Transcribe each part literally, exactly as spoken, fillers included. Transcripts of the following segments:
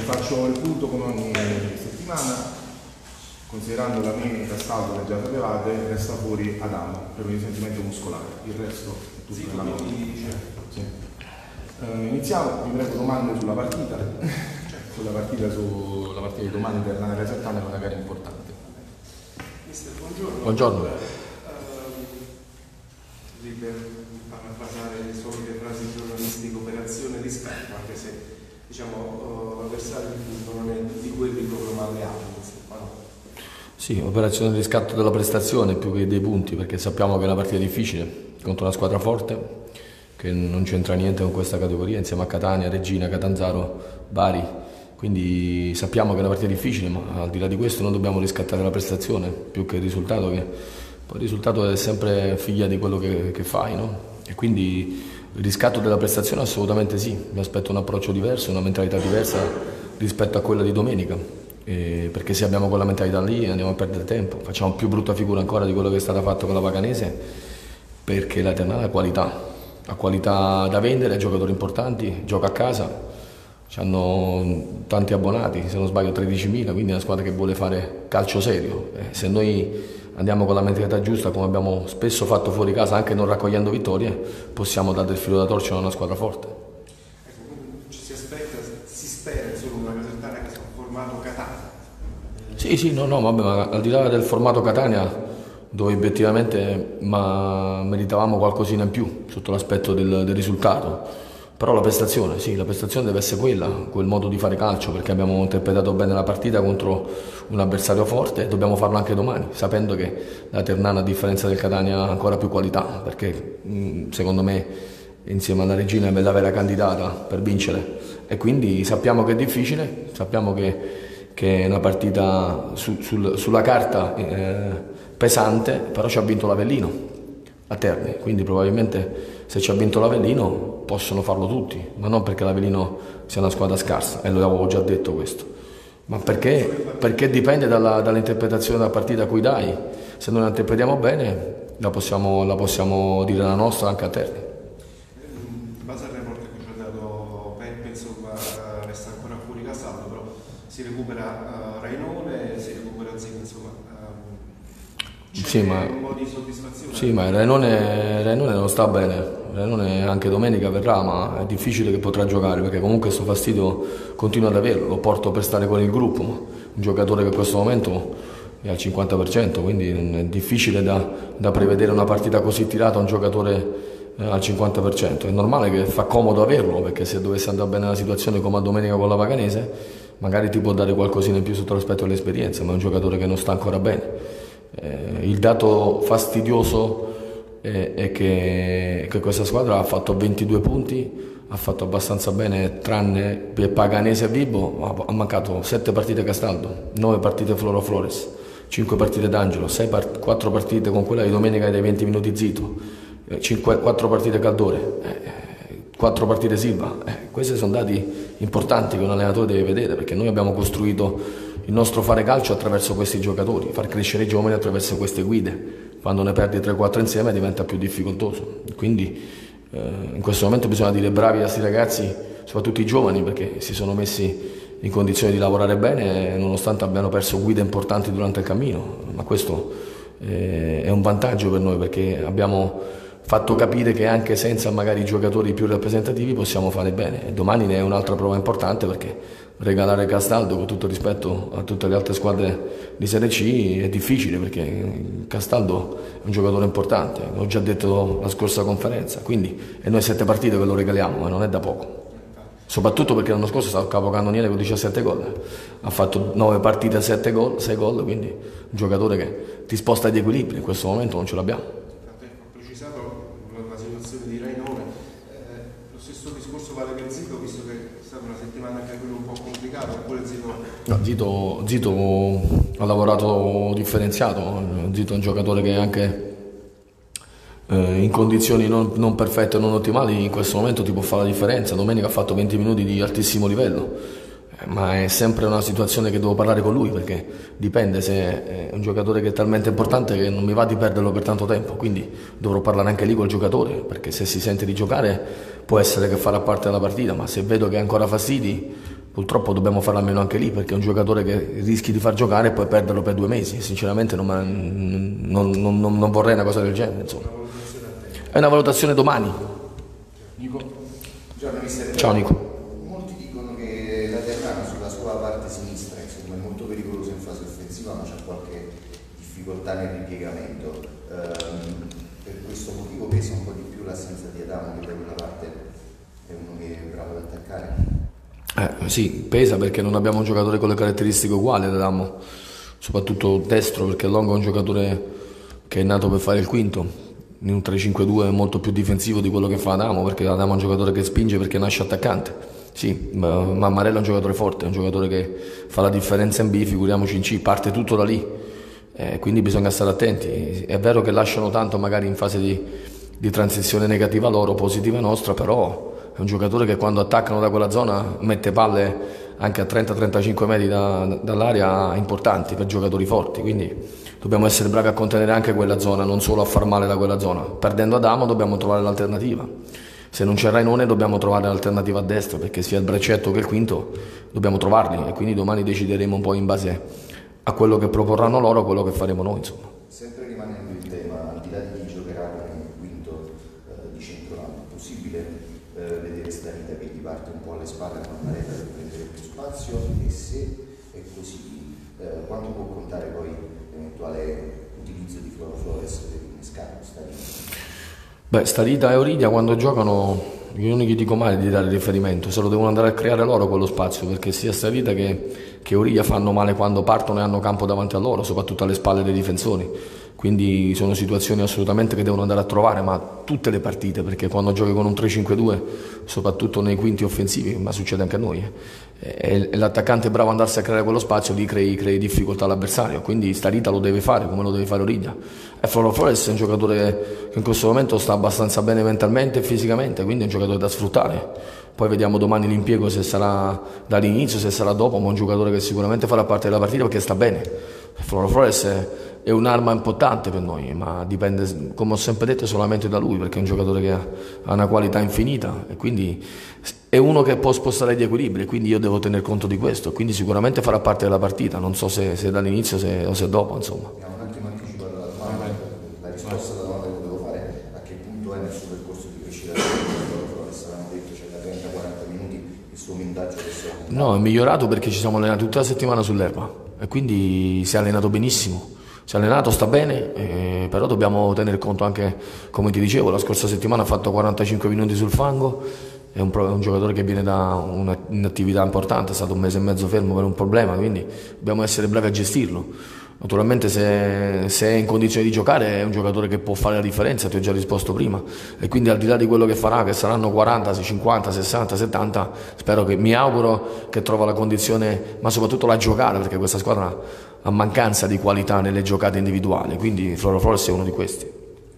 faccio il punto come ogni settimana, considerando la mia Castaldo che già sapevate, resta fuori Adamo per un risentimento muscolare, il resto è tutto nella norma. Sì. Uh, iniziamo, vi prego domande sulla partita, sulla partita, sulla partita di domani per la Casertana, è una gara importante. Mister, buongiorno. Buongiorno. Uh, per parafrasare le solite frasi giornalistiche, operazione riscatto, anche se diciamo uh, l'avversario di tutto non è di quelli proprio maleati, insomma, no? Sì, operazione di riscatto della prestazione più che dei punti, perché sappiamo che è una partita difficile contro una squadra forte che non c'entra niente con questa categoria, insieme a Catania, Regina, Catanzaro, Bari, quindi sappiamo che è una partita difficile, ma al di là di questo non dobbiamo riscattare la prestazione più che il risultato, che poi il risultato è sempre figlia di quello che, che fai, no? E quindi il riscatto della prestazione assolutamente sì, mi aspetto un approccio diverso, una mentalità diversa rispetto a quella di domenica, eh, perché se abbiamo quella mentalità lì andiamo a perdere tempo, facciamo più brutta figura ancora di quello che è stata fatta con la Paganese, perché la Ternana ha qualità. Ha qualità da vendere, giocatori importanti, gioca a casa, hanno tanti abbonati, se non sbaglio tredicimila, quindi è una squadra che vuole fare calcio serio. Eh, se noi andiamo con la mentalità giusta, come abbiamo spesso fatto fuori casa, anche non raccogliendo vittorie, possiamo dare il filo da torcere a una squadra forte. Ecco, ci si aspetta, si spera solo una Casertana che sia un formato Catania. Sì, sì, no, no, vabbè, ma al di là del formato Catania, dove obiettivamente ma meritavamo qualcosina in più sotto l'aspetto del, del risultato, però la prestazione, sì, la prestazione deve essere quella, quel modo di fare calcio, perché abbiamo interpretato bene la partita contro un avversario forte e dobbiamo farlo anche domani, sapendo che la Ternana, a differenza del Catania, ha ancora più qualità, perché mh, secondo me insieme alla Regina è la vera candidata per vincere, e quindi sappiamo che è difficile, sappiamo che, che è una partita su, sul, sulla carta eh, pesante, però ci ha vinto l'Avellino a Terni, quindi probabilmente se ci ha vinto l'Avellino possono farlo tutti, ma non perché l'Avellino sia una squadra scarsa, e lo avevo già detto questo, ma perché, perché dipende dalla, dall'interpretazione della partita a cui dai. Se noi la interpretiamo bene la possiamo, la possiamo dire la nostra anche a Terni. In base al report che ci ha dato Peppe, insomma, resta ancora fuori Castaldo, però si recupera uh, Rainone, si recupera Zin, insomma. Sì, ma, un po' di soddisfazione. Sì, ma Rainone, Rainone non sta bene. Rainone anche domenica verrà, ma è difficile che potrà giocare, perché comunque questo fastidio continua ad averlo. Lo porto per stare con il gruppo, ma un giocatore che in questo momento è al cinquanta per cento, quindi è difficile da, da prevedere una partita così tirata a un giocatore eh, al cinquanta per cento. È normale che fa comodo averlo, perché se dovesse andare bene la situazione come a domenica con la Paganese, magari ti può dare qualcosina in più sotto l'aspetto dell'esperienza, ma è un giocatore che non sta ancora bene. Eh, il dato fastidioso è, è che, che questa squadra ha fatto ventidue punti, ha fatto abbastanza bene tranne per Paganese e Vibo, ha, ha mancato sette partite Castaldo, nove partite Floro Flores, cinque partite D'Angelo, part, quattro partite con quella di domenica dei venti minuti Zito, eh, cinque, quattro partite Caldore, eh, quattro partite Silva. Eh, questi sono dati importanti che un allenatore deve vedere, perché noi abbiamo costruito il nostro fare calcio attraverso questi giocatori, far crescere i giovani attraverso queste guide. Quando ne perdi tre quattro insieme diventa più difficoltoso, quindi eh, in questo momento bisogna dire bravi a questi ragazzi, soprattutto i giovani, perché si sono messi in condizione di lavorare bene nonostante abbiano perso guide importanti durante il cammino, ma questo eh, è un vantaggio per noi, perché abbiamo fatto capire che anche senza magari i giocatori più rappresentativi possiamo fare bene, e domani ne è un'altra prova importante, perché regalare Castaldo, con tutto rispetto a tutte le altre squadre di Serie C, è difficile, perché Castaldo è un giocatore importante, l'ho già detto la scorsa conferenza, quindi e noi sette partite che lo regaliamo, ma non è da poco, soprattutto perché l'anno scorso stava capocannoniere con diciassette gol, ha fatto nove partite a sette gol, sei gol, quindi un giocatore che ti sposta gli equilibri, in questo momento non ce l'abbiamo. La situazione di Rainone, eh, lo stesso discorso vale per Zito, visto che è stata una settimana anche quello un po' complicata, oppure Zito... No, Zito, Zito ha lavorato differenziato, Zito è un giocatore che anche eh, in condizioni non, non perfette e non ottimali in questo momento ti può fare la differenza. Domenica ha fatto venti minuti di altissimo livello, ma è sempre una situazione che devo parlare con lui, perché dipende, se è un giocatore che è talmente importante che non mi va di perderlo per tanto tempo, quindi dovrò parlare anche lì col giocatore, perché se si sente di giocare può essere che farà parte della partita, ma se vedo che ha ancora fastidi purtroppo dobbiamo farlo almeno anche lì, perché è un giocatore che rischi di far giocare e poi perderlo per due mesi. Sinceramente non, non, non, non, non vorrei una cosa del genere, insomma. È una valutazione domani. Nico? Ciao Nico. Molti dicono che la Ternana sulla sua parte sinistra insomma, è molto pericolosa in fase offensiva, ma c'è qualche difficoltà nel ripiegamento. Ehm, per questo motivo pesa un po' di più l'assenza di Adamo, che da quella parte è uno che è bravo ad attaccare. Eh, sì, pesa perché non abbiamo un giocatore con le caratteristiche uguali ad Adamo, soprattutto destro, perché Longo è un giocatore che è nato per fare il quinto, in un tre cinque due è molto più difensivo di quello che fa Adamo, perché Adamo è un giocatore che spinge perché nasce attaccante. Sì, ma Marella è un giocatore forte, è un giocatore che fa la differenza in B, figuriamoci in C, parte tutto da lì, eh, quindi bisogna stare attenti. È vero che lasciano tanto magari in fase di, di transizione negativa loro, positiva nostra, però è un giocatore che quando attaccano da quella zona mette palle anche a trenta trentacinque metri da, dall'area importanti per giocatori forti, quindi dobbiamo essere bravi a contenere anche quella zona, non solo a far male da quella zona. Perdendo Adamo dobbiamo trovare l'alternativa, se non c'è Rainone dobbiamo trovare l'alternativa a destra, perché sia il braccetto che il quinto dobbiamo trovarli, e quindi domani decideremo un po' in base a quello che proporranno loro, quello che faremo noi, insomma. Sempre rimanendo in tema, al di là di chi giocherà con il quinto eh, di centrocampo, è possibile eh, vedere Starita che gli parte un po' alle spalle con una rete per prendere più spazio, e se è così eh, quanto può contare poi l'eventuale utilizzo di Floro Flores per innescare Starita? Beh, Starita e Oridia quando giocano io non gli dico mai di dare riferimento, se lo devono andare a creare loro quello spazio, perché sia Starita che, che Oridia fanno male quando partono e hanno campo davanti a loro, soprattutto alle spalle dei difensori. Quindi sono situazioni assolutamente che devono andare a trovare, ma tutte le partite, perché quando giochi con un tre cinque due, soprattutto nei quinti offensivi, ma succede anche a noi, eh, e l'attaccante è bravo ad andarsi a creare quello spazio, lì crei, crei difficoltà all'avversario, quindi Starita lo deve fare come lo deve fare Oridia. E Floro Flores è un giocatore che in questo momento sta abbastanza bene mentalmente e fisicamente, quindi è un giocatore da sfruttare. Poi vediamo domani l'impiego, se sarà dall'inizio, se sarà dopo, ma è un giocatore che sicuramente farà parte della partita perché sta bene. Floro Flores è, è un'arma importante per noi, ma dipende, come ho sempre detto, solamente da lui, perché è un giocatore che ha, ha una qualità infinita e quindi è uno che può spostare gli equilibri, quindi io devo tener conto di questo, quindi sicuramente farà parte della partita, non so se, se dall'inizio se, o se dopo, insomma. Abbiamo un attimo anticipato la domanda, la risposta alla domanda che volevo fare, a che punto è nel suo percorso di crescita del Floro Flores? Avevamo detto c'è da trenta quaranta minuti il suo minutaggio adesso è aumentato. No, è migliorato perché ci siamo allenati tutta la settimana sull'erba e quindi si è allenato benissimo. Si è allenato, sta bene, eh, però dobbiamo tenere conto anche, come ti dicevo, la scorsa settimana ha fatto quarantacinque minuti sul fango, è un, è un giocatore che viene da un'attività importante, è stato un mese e mezzo fermo per un problema, quindi dobbiamo essere bravi a gestirlo. Naturalmente se, se è in condizione di giocare è un giocatore che può fare la differenza, ti ho già risposto prima, e quindi al di là di quello che farà, che saranno quaranta, cinquanta, sessanta, settanta, spero che, mi auguro che trova la condizione, ma soprattutto la giocata, perché questa squadra ha mancanza di qualità nelle giocate individuali, quindi Floro Flores è uno di questi.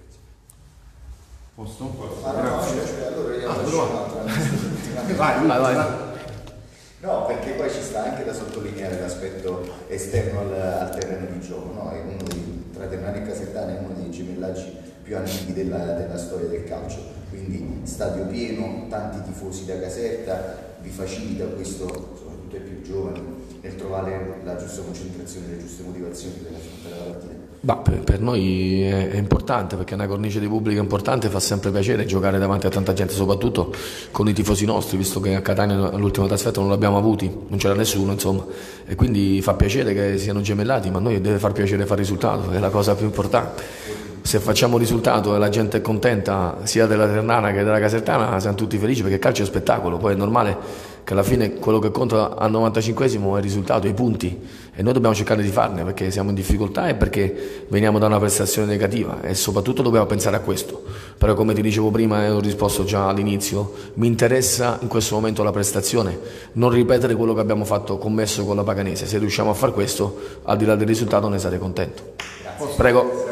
Posto? Ah, no, no, cioè, allora io faccio un'altra. Vai, vai, vai. No, perché poi ci sta anche da sottolineare l'aspetto esterno al, al terreno di gioco, no? È uno dei, tra Ternana e Casertana è uno dei gemellaggi più antichi della, della storia del calcio, quindi stadio pieno, tanti tifosi da Caserta, vi facilita questo, soprattutto ai più giovani, nel trovare la giusta concentrazione, le giuste motivazioni per affrontare la partita. Bah, per, per noi è, è importante, perché è una cornice di pubblico importante, fa sempre piacere giocare davanti a tanta gente, soprattutto con i tifosi nostri, visto che a Catania all'ultima trasferta non l'abbiamo avuti, non c'era nessuno, insomma, e quindi fa piacere che siano gemellati, ma a noi deve far piacere fare risultato, è la cosa più importante. Se facciamo risultato e la gente è contenta, sia della Ternana che della Casertana, siamo tutti felici, perché il calcio è spettacolo, poi è normale che alla fine quello che conta al novantacinquesimo è il risultato, i punti, e noi dobbiamo cercare di farne, perché siamo in difficoltà e perché veniamo da una prestazione negativa, e soprattutto dobbiamo pensare a questo. Però, come ti dicevo prima e ho risposto già all'inizio, mi interessa in questo momento la prestazione, non ripetere quello che abbiamo fatto commesso con la Paganese. Se riusciamo a fare questo, al di là del risultato, ne sarei contento. Grazie. Prego.